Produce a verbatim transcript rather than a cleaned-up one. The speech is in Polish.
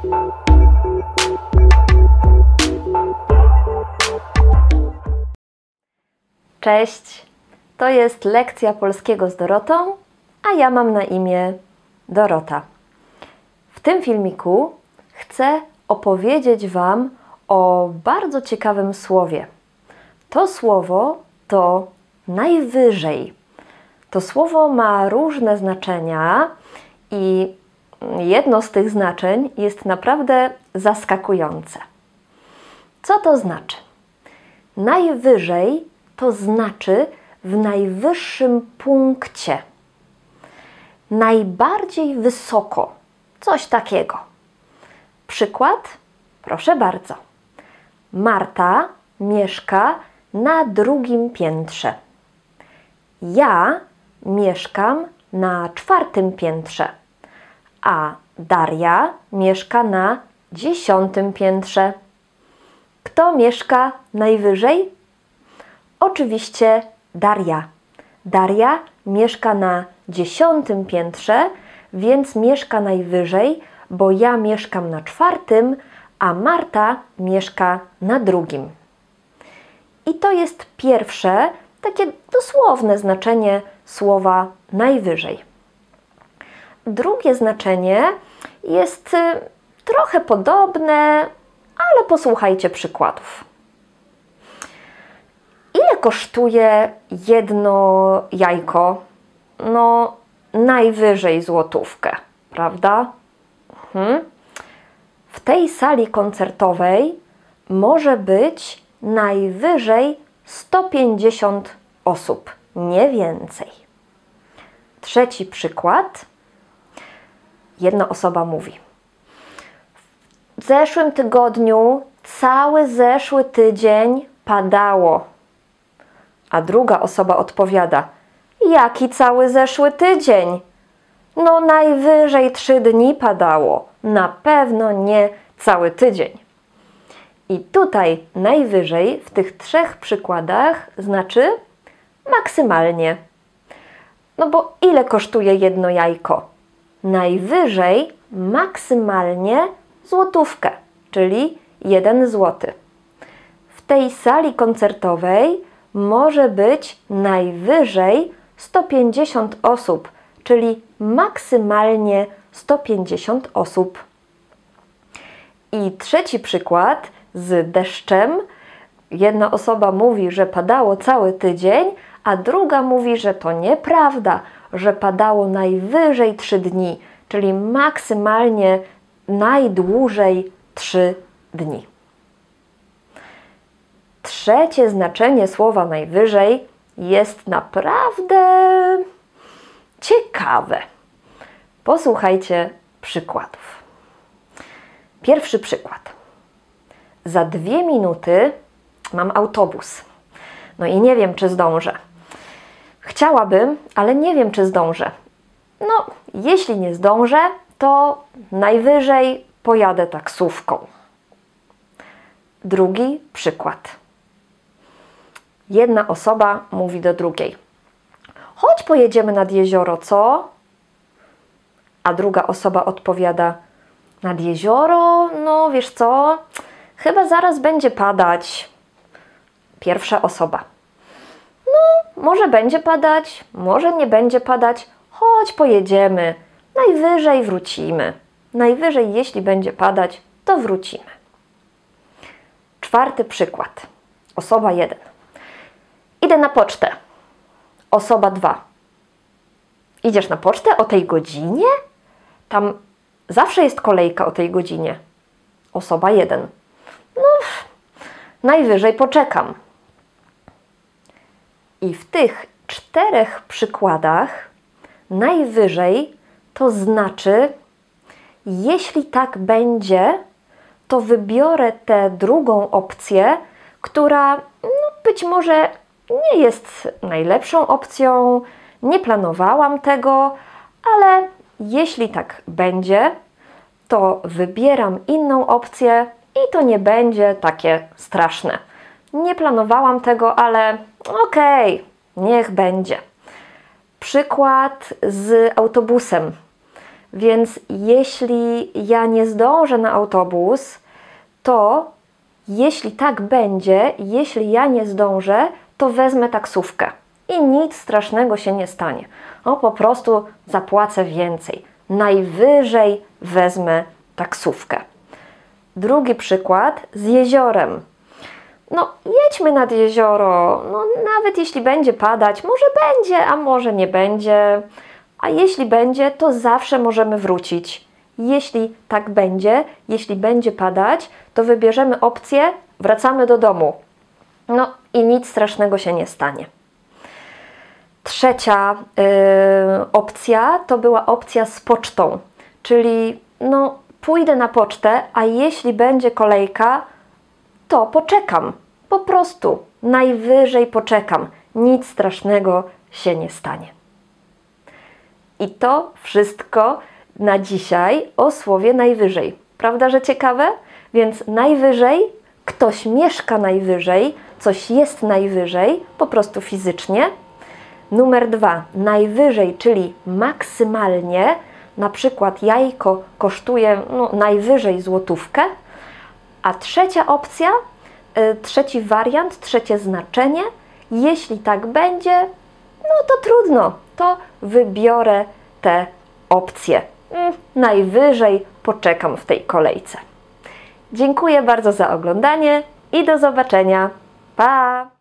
Cześć, to jest lekcja polskiego z Dorotą, a ja mam na imię Dorota. W tym filmiku chcę opowiedzieć Wam o bardzo ciekawym słowie. To słowo to najwyżej. To słowo ma różne znaczenia i jedno z tych znaczeń jest naprawdę zaskakujące. Co to znaczy? Najwyżej to znaczy w najwyższym punkcie. Najbardziej wysoko. Coś takiego. Przykład? Proszę bardzo. Marta mieszka na drugim piętrze. Ja mieszkam na czwartym piętrze, a Daria mieszka na dziesiątym piętrze. Kto mieszka najwyżej? Oczywiście Daria. Daria mieszka na dziesiątym piętrze, więc mieszka najwyżej, bo ja mieszkam na czwartym, a Marta mieszka na drugim. I to jest pierwsze, takie dosłowne znaczenie słowa najwyżej. Drugie znaczenie jest y, trochę podobne, ale posłuchajcie przykładów. Ile kosztuje jedno jajko? No, najwyżej złotówkę, prawda? Mhm. W tej sali koncertowej może być najwyżej sto pięćdziesiąt osób, nie więcej. Trzeci przykład. Jedna osoba mówi: w zeszłym tygodniu cały zeszły tydzień padało. A druga osoba odpowiada: jaki cały zeszły tydzień? No najwyżej trzy dni padało, na pewno nie cały tydzień. I tutaj najwyżej w tych trzech przykładach znaczy maksymalnie. No bo ile kosztuje jedno jajko? Najwyżej maksymalnie złotówkę, czyli jeden złoty. W tej sali koncertowej może być najwyżej sto pięćdziesiąt osób, czyli maksymalnie sto pięćdziesiąt osób. I trzeci przykład z deszczem. Jedna osoba mówi, że padało cały tydzień, a druga mówi, że to nieprawda, że padało najwyżej trzy dni, czyli maksymalnie najdłużej trzy dni. Trzecie znaczenie słowa najwyżej jest naprawdę ciekawe. Posłuchajcie przykładów. Pierwszy przykład. Za dwie minuty mam autobus. No i nie wiem, czy zdążę. Chciałabym, ale nie wiem, czy zdążę. No, jeśli nie zdążę, to najwyżej pojadę taksówką. Drugi przykład. Jedna osoba mówi do drugiej: chodź pojedziemy nad jezioro, co? A druga osoba odpowiada: nad jezioro? No wiesz co, chyba zaraz będzie padać. Pierwsza osoba: no może będzie padać, może nie będzie padać, chodź pojedziemy, najwyżej wrócimy. Najwyżej jeśli będzie padać, to wrócimy. Czwarty przykład. Osoba jeden: idę na pocztę. Osoba dwa: idziesz na pocztę o tej godzinie? Tam zawsze jest kolejka o tej godzinie. Osoba jeden: no, najwyżej poczekam. I w tych czterech przykładach najwyżej to znaczy, jeśli tak będzie, to wybiorę tę drugą opcję, która no, być może nie jest najlepszą opcją, nie planowałam tego, ale jeśli tak będzie, to wybieram inną opcję i to nie będzie takie straszne. Nie planowałam tego, ale okej, okay, niech będzie. Przykład z autobusem. Więc jeśli ja nie zdążę na autobus, to jeśli tak będzie, jeśli ja nie zdążę, to wezmę taksówkę i nic strasznego się nie stanie. O, po prostu zapłacę więcej. Najwyżej wezmę taksówkę. Drugi przykład z jeziorem. No, jedźmy nad jezioro, no, nawet jeśli będzie padać, może będzie, a może nie będzie. A jeśli będzie, to zawsze możemy wrócić. Jeśli tak będzie, jeśli będzie padać, to wybierzemy opcję, wracamy do domu. No i nic strasznego się nie stanie. Trzecia yy, opcja to była opcja z pocztą, czyli no, pójdę na pocztę, a jeśli będzie kolejka, to poczekam. Po prostu najwyżej poczekam. Nic strasznego się nie stanie. I to wszystko na dzisiaj o słowie najwyżej. Prawda, że ciekawe? Więc najwyżej, ktoś mieszka najwyżej, coś jest najwyżej, po prostu fizycznie. Numer dwa, najwyżej, czyli maksymalnie, na przykład jajko kosztuje no, najwyżej złotówkę. A trzecia opcja, yy, trzeci wariant, trzecie znaczenie, jeśli tak będzie, no to trudno, to wybiorę te opcje. Mm, najwyżej poczekam w tej kolejce. Dziękuję bardzo za oglądanie i do zobaczenia. Pa!